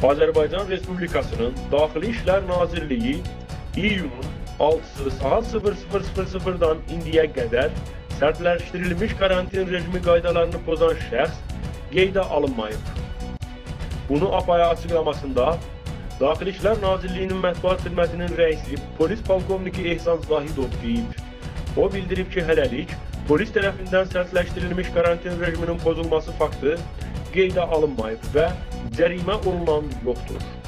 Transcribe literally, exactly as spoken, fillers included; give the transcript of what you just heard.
Azərbaycan Respublikasının Daxili İşlər Nazirliyi iyunun altısı saat sıfır sıfır sıfır sıfırdan indiyə qədər sərtləşdirilmiş karantin rejimi qaydalarını pozan şəxs qeydə alınmayıb. Bunu APAya açıqlamasında Daxili İşlər Nazirliyinin mətbuat xidmətinin rəisi polis polkovniki Ehsan Zahidov deyib. O bildirib ki, hələlik polis tərəfindən sərtləşdirilmiş karantin rejiminin pozulması faktı qeydə alınmayıb və cərimə olunan yoxdur.